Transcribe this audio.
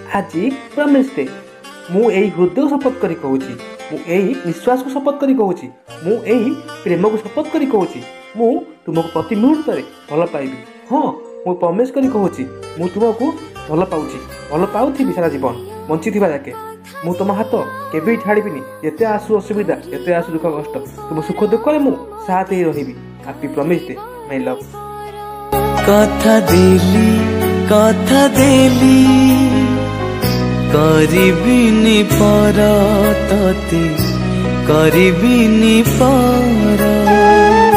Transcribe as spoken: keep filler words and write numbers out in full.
आज प्रमिस दे मु एई हृदय शपथ करी कहूची मु एई विश्वास को शपथ करी कहूची मु एई प्रेम को शपथ करी कहूची मु तुमको प्रति मुहूर्त रे भल पाइबी। हाँ मु प्रमिस करी कहूची मु तुमको भल पाउची भल पाउथी सारा जीवन बंची थिबा जाके मु तुम हाथ केबे छाड़बीनी एते आसु असुविधा एते आसु दुख कष्ट तुम सुख दुख रे मु साथ ही रहिबी। Happy promise day my love. कथा देली कथा देली करिबिनी पर तते करिबिनी पर।